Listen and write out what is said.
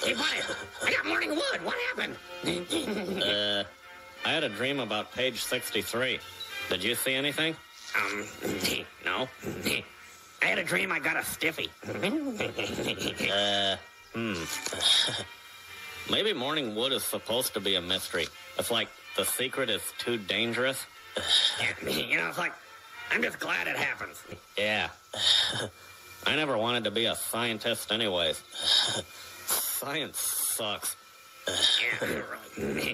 Hey, Butthead, I got morning wood. What happened? I had a dream about page 63. Did you see anything? No. I had a dream I got a stiffy. Maybe morning wood is supposed to be a mystery. It's like the secret is too dangerous. You know, it's like, I'm just glad it happens. Yeah. I never wanted to be a scientist anyways. Science sucks. Yeah, really.